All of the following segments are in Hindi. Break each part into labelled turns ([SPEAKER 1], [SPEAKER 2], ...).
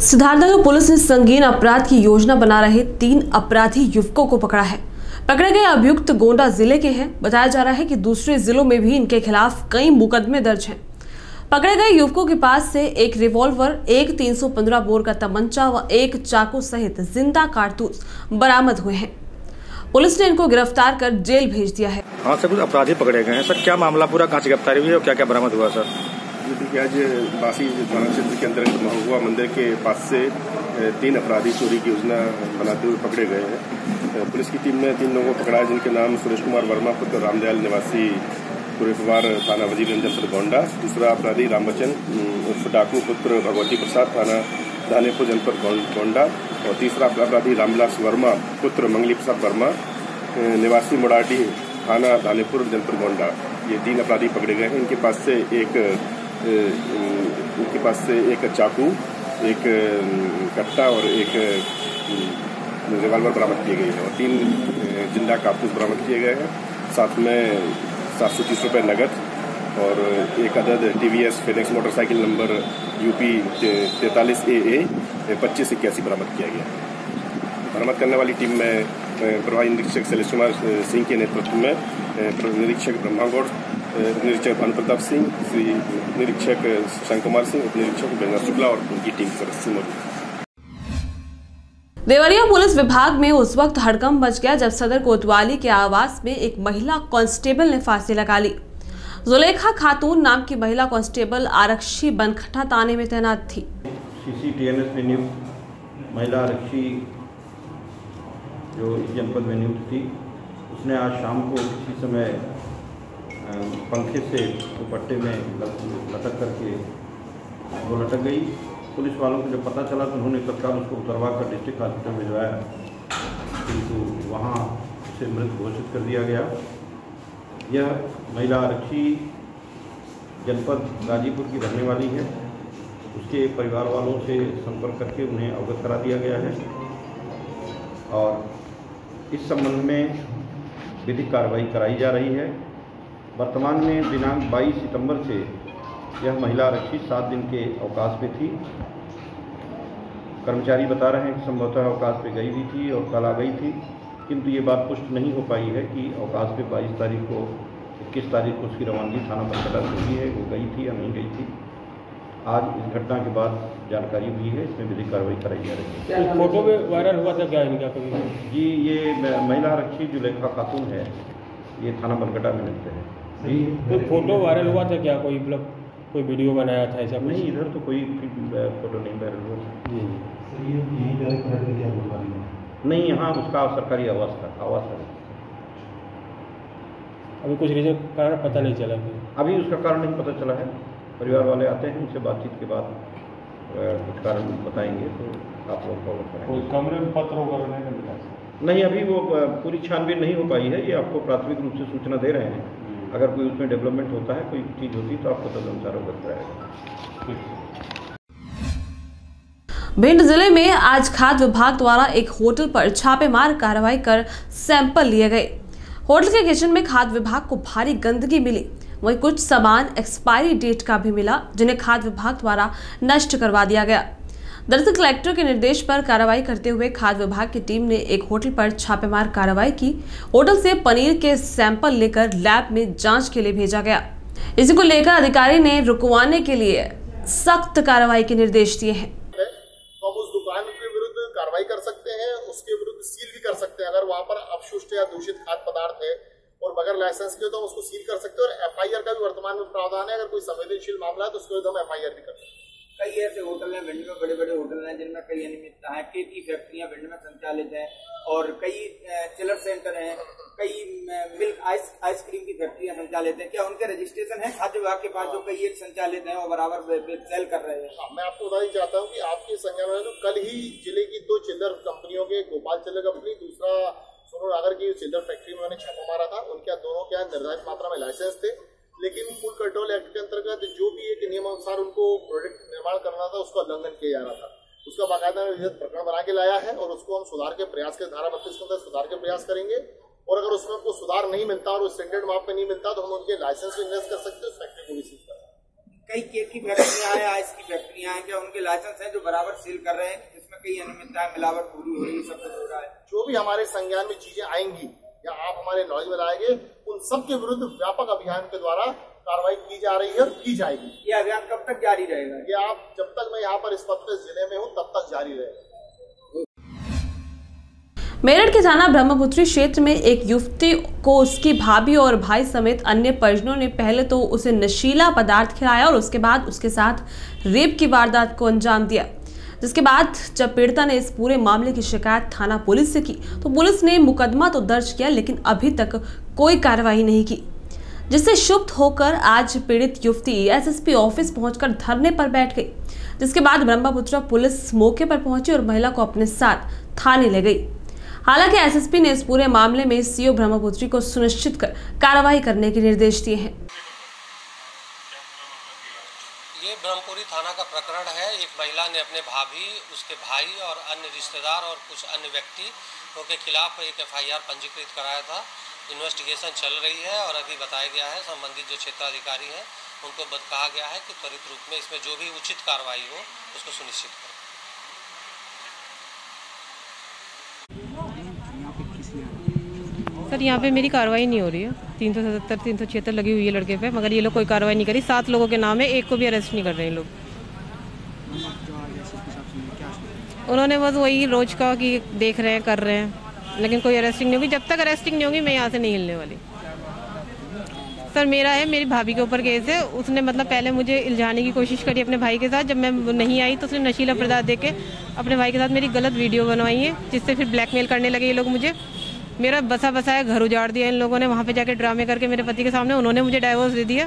[SPEAKER 1] सिद्धार्थनगर पुलिस ने संगीन अपराध की योजना बना रहे 3 अपराधी युवकों को पकड़ा है। पकड़े गए अभियुक्त गोंडा जिले के हैं। बताया जा रहा है कि दूसरे जिलों में भी इनके खिलाफ कई मुकदमे दर्ज हैं। पकड़े गए युवकों के पास से एक रिवॉल्वर, एक 315 बोर का तमंचा व एक चाकू सहित जिंदा कारतूस बरामद हुए हैं। पुलिस ने इनको गिरफ्तार कर जेल भेज दिया है।
[SPEAKER 2] हाँ सर, कुछ अपराधी पकड़े गए हैं। सर क्या मामला पूरा, कहाँ से गिरफ्तारी हुई है और क्या क्या बरामद हुआ सर?
[SPEAKER 3] देखिए, आज बासी थाना क्षेत्र के अंतर्गत महुआ मंदिर के पास से 3 अपराधी चोरी की योजना बनाते हुए पकड़े गए हैं। पुलिस की टीम ने 3 लोगों को पकड़ा है, जिनके नाम सुरेश कुमार वर्मा पुत्र रामदयाल निवासी कुरेफवार थाना वजीरगंज गोंडा। दूसरा अपराधी रामबचन उर्फ डाकू पुत्र भगवती प्रसाद थाना धानेपुर जनपद गोंडा। और तीसरा अपराधी रामविलास वर्मा पुत्र मंगली प्रसाद वर्मा निवासी मुड़ाडी थाना धानेपुर जनपद गोंडा। ये 3 अपराधी पकड़े गए हैं। इनके पास से एक चाकू, एक कट्टा और एक रिवाल्वर बरामद किए गए हैं और 3 जिंदा कारतूस बरामद किए गए हैं। साथ में 730 रुपये नगद और एक अदद TVS Phoenix motorcycle number UP 43AA 2581 बरामद किया गया। बरामद करने वाली टीम में प्रभारी निरीक्षक शैलेश कुमार सिंह के नेतृत्व में निरीक्षक ब्रह्मागौड़, निरीक्षक भानुप्रताप सिंह, श्री निरीक्षक शंकर कुमार सिंह, उप निरीक्षक बेंगा शुक्ला और उनकी टीम सदस्य मौजूद।
[SPEAKER 1] देवरिया पुलिस विभाग में उस वक्त हड़कंप मच गया जब सदर कोतवाली के आवास में एक महिला कांस्टेबल ने फांसी लगा ली। जुलेखा खातून नाम की महिला कांस्टेबल आरक्षी बनखटा थाने में तैनात थी।
[SPEAKER 4] CCTNS में नियुक्त महिला आरक्षी जो इस जनपद में नियुक्त थी, उसने आज शाम को किसी समय पंखे से दुपट्टे में लटक करके वो लटक गई। पुलिस वालों को जब पता चला तो उन्होंने तत्काल उसको उतरवा कर डिस्ट्रिक्ट हॉस्पिटल भिजवाया, किंतु वहाँ उसे मृत घोषित कर दिया गया। यह महिला आरक्षी जनपद गाजीपुर की रहने वाली है। उसके परिवार वालों से संपर्क करके उन्हें अवगत करा दिया गया है और इस संबंध में विधिक कार्रवाई कराई जा रही है। वर्तमान में दिनांक 22 सितंबर से यह महिला आरक्षी 7 दिन के अवकाश पे थी। कर्मचारी बता रहे हैं कि संभवतः अवकाश पे गई भी थी और कल आ गई थी, किंतु ये बात पुष्ट नहीं हो पाई है कि अवकाश पे 22 तारीख को 21 तारीख को उसकी रवानगी थाना बनखटा से हुई है, वो गई थी या नहीं गई थी। आज इस घटना के बाद जानकारी हुई है, इसमें विधिक कार्रवाई कराई जा रही है।
[SPEAKER 5] फोटो में वायरल हुआ था क्या इनका कभी?
[SPEAKER 4] जी, ये महिला आरक्षी जुलेखा खातून है, ये थाना बनखटा में मिलते हैं।
[SPEAKER 5] जी, तो फोटो वायरल हुआ था क्या? कोई मतलब कोई वीडियो बनाया था ऐसा?
[SPEAKER 4] नहीं, इधर तो कोई फोटो नहीं वायरल हुआ था। नहीं, यहाँ उसका सरकारी आवास है।
[SPEAKER 5] अभी कुछ रीजन कारण पता नहीं चला?
[SPEAKER 4] अभी उसका कारण नहीं पता चला है। परिवार वाले आते हैं, उनसे बातचीत के बाद कुछ कारण बताएंगे तो आप लोग फॉलो करेंगे।
[SPEAKER 5] कमरे में पत्र वगैरह
[SPEAKER 4] नहीं, अभी वो पूरी छानबीन नहीं हो पाई है। ये आपको प्राथमिक रूप से सूचना दे रहे हैं। अगर कोई उसमें डेवलपमेंट होता है, कोई चीज़ होती है तो आपको तदनुसार अवगत कराएगा।
[SPEAKER 1] भिंड जिले में आज खाद्य विभाग द्वारा एक होटल पर छापेमार कार्रवाई कर सैंपल लिए गए। होटल के किचन में खाद्य विभाग को भारी गंदगी मिली। वहीं कुछ सामान एक्सपायरी डेट का भी मिला, जिन्हें खाद्य विभाग द्वारा नष्ट करवा दिया गया। दरअसल कलेक्टर के निर्देश पर कार्रवाई करते हुए खाद्य विभाग की टीम ने एक होटल पर छापेमार कार्रवाई की। होटल से पनीर के सैंपल लेकर लैब में जांच के लिए भेजा गया। इसी को लेकर अधिकारी ने रुकवाने के लिए सख्त कार्रवाई के निर्देश दिए हैं।
[SPEAKER 6] तो हम उस दुकान के विरुद्ध कार्रवाई कर सकते हैं, उसके विरुद्ध सील भी कर सकते हैं। अगर वहाँ पर अपशिष्ट या दूषित खाद्य पदार्थ है और बगैर लाइसेंस के तो हम उसको सील कर सकते हैं। और FIR का भी वर्तमान में प्रावधान है। अगर कोई संवेदनशील मामला है तो उसके विरुद्ध हम FIR भी कर सकते हैं।
[SPEAKER 7] कई ऐसे होटल हैं भिंड में, बड़े बड़े होटल हैं जिनमें कई अनियमितता है। KT फैक्ट्रियां भिंड में संचालित हैं और कई चिलर सेंटर हैं, कई मिल्क आइसक्रीम की फैक्ट्रियां संचालित हैं। क्या उनके रजिस्ट्रेशन है खाद्य विभाग के पास जो कई एक संचालित हैं और बराबर सेल कर रहे हैं?
[SPEAKER 6] मैं आपको बताना चाहता हूँ कि आपके संज्ञान में तो कल ही जिले की 2 चिल्लर कंपनियों के, गोपाल चिल्लर कंपनी, दूसरा सोनू नागर की चिल्लर फैक्ट्री में उन्होंने छापा मारा था। उनके दोनों के निर्धारित मात्रा में लाइसेंस थे, लेकिन फूड कंट्रोल एक्ट के अंतर्गत जो भी एक नियमानुसार उनको प्रोडक्ट निर्माण करना था उसका उल्लंघन किया जा रहा था। उसका बाकायदा प्रकरण बना के लाया है और उसको हम सुधार के प्रयास के धारा 32 के अंदर सुधार के प्रयास करेंगे। और अगर उसमें हमको सुधार नहीं मिलता और स्टैंडर्ड माप में नहीं मिलता तो हम उनके लाइसेंस भी निरस्त कर सकते हैं, उस फैक्ट्री को भी सीज कर सकते हैं।
[SPEAKER 7] कई केक की फैक्ट्रियां हैं, आइस की फैक्ट्रियां हैं, क्या उनके लाइसेंस हैं जो बराबर सेल कर रहे हैं, जिसमें कई अनियमितताएं, मिलावट पूरी हो रही है, सब कुछ हो रहा है।
[SPEAKER 6] जो भी हमारे संज्ञान में चीजें आएंगी या आप हमारे नॉलेज में लाएंगे, उन सब के विरुद्ध व्यापक अभियान के द्वारा कार्रवाई की जा रही है और की जाएगी।
[SPEAKER 7] ये अभियान कब तक जारी रहेगा?
[SPEAKER 6] ये आप जब तक मैं यहाँ पर इस पद पे जिले में हूँ तब तक जारी रहेगा।
[SPEAKER 1] मेरठ के थाना ब्रह्मपुत्री क्षेत्र में एक युवती को उसकी भाभी और भाई समेत अन्य परिजनों ने पहले तो उसे नशीला पदार्थ खिलाया और उसके बाद उसके साथ रेप की वारदात को अंजाम दिया, जिसके बाद जब पीड़िता ने इस पूरे मामले की शिकायत थाना पुलिस से की तो पुलिस ने मुकदमा तो दर्ज किया लेकिन अभी तक कोई कार्रवाई नहीं की, जिससे क्षुब्ध होकर आज पीड़ित युवती एसएसपी ऑफिस पहुंचकर धरने पर बैठ गई, जिसके बाद ब्रह्मपुत्र पुलिस मौके पर पहुंची और महिला को अपने साथ थाने ले गई। हालांकि एसएसपी ने इस पूरे मामले में सीओ ब्रह्मपुत्री को सुनिश्चित कर कार्रवाई करने के निर्देश दिए हैं।
[SPEAKER 8] ये ब्रह्मपुरी थाना का प्रकरण है। एक महिला ने अपने भाभी, उसके भाई और अन्य रिश्तेदार और कुछ अन्य व्यक्तियों के खिलाफ एक एफआईआर पंजीकृत कराया था। इन्वेस्टिगेशन चल रही है और अभी बताया गया है संबंधित जो क्षेत्राधिकारी हैं उनको कहा गया है कि त्वरित रूप में इसमें जो भी उचित कार्रवाई हो उसको सुनिश्चित करें।
[SPEAKER 9] सर यहाँ पे मेरी कार्रवाई नहीं हो रही है। 377 376 लगी हुई है लड़के पे, मगर ये लोग कोई कार्रवाई नहीं करी। 7 लोगों के नाम है, एक को भी अरेस्ट नहीं कर रहे हैं लोग। उन्होंने बस वही रोज का कि देख रहे हैं, कर रहे हैं, लेकिन कोई अरेस्टिंग नहीं होगी। जब तक अरेस्टिंग नहीं होगी मैं यहाँ से नहीं हिलने वाली। सर मेरा है, मेरी भाभी के ऊपर केस है। उसने मतलब पहले मुझे इल्जाने की कोशिश करी अपने भाई के साथ। जब मैं नहीं आई तो उसने नशीला पदार्थ देके अपने भाई के साथ मेरी गलत वीडियो बनवाई है, जिससे फिर ब्लैकमेल करने लगे ये लोग मुझे। मेरा बसा बसाया घर उजाड़ दिया इन लोगों ने। वहाँ पे जाके ड्रामे करके मेरे पति के सामने उन्होंने मुझे डाइवोर्स दे दिया।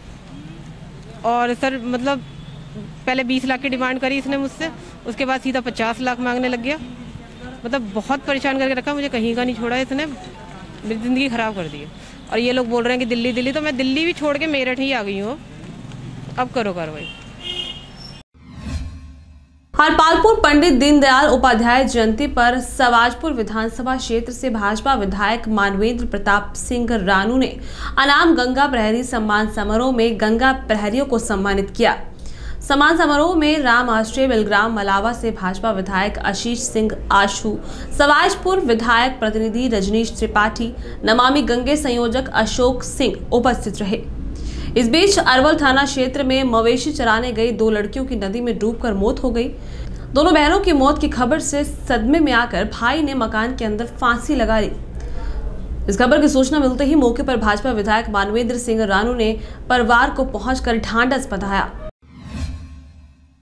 [SPEAKER 9] और सर मतलब पहले 20 लाख की डिमांड करी इसने मुझसे, उसके बाद सीधा 50 लाख मांगने लग गया। मतलब बहुत परेशान करके रखा, मुझे कहीं का नहीं छोड़ा इसने, मेरी ज़िंदगी ख़राब कर दी है। और ये लोग बोल रहे हैं कि दिल्ली दिल्ली, तो मैं दिल्ली भी छोड़ के मेरठ ही आ गई हूँ। अब करो कार्रवाई।
[SPEAKER 1] हरपालपुर पंडित दीनदयाल उपाध्याय जयंती पर सवाजपुर विधानसभा क्षेत्र से भाजपा विधायक मानवेंद्र प्रताप सिंह रानू ने अनाम गंगा प्रहरी सम्मान समारोह में गंगा प्रहरियों को सम्मानित किया। सम्मान समारोह में राम आश्रय बेलग्राम मलावा से भाजपा विधायक आशीष सिंह आशु, सवाजपुर विधायक प्रतिनिधि रजनीश त्रिपाठी, नमामि गंगे संयोजक अशोक सिंह उपस्थित रहे। इस बीच अरवल थाना क्षेत्र में मवेशी चराने गई 2 लड़कियों की नदी में डूबकर मौत हो गई। दोनों बहनों की मौत की खबर से सदमे में आकर भाई ने मकान के अंदर फांसी लगा ली। इस खबर की सूचना मिलते ही मौके पर भाजपा विधायक मानवेंद्र सिंह रानू ने परिवार को पहुंचकर ढांढस बंधाया